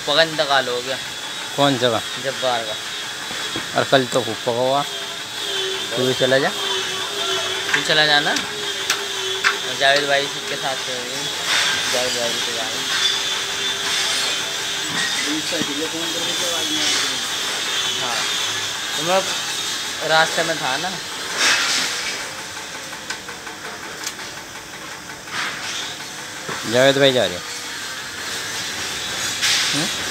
फूफा का इंतकाल हो गया। कौन जगह? जब्बार का। और कल तो फूफा का हुआ। तू भी चला जा। तू चला जाना। जावेद भाई सबके साथ जावेद भाई से जाए। हाँ तो मैं रास्ते में था ना। जावेद भाई जा रहे हैं।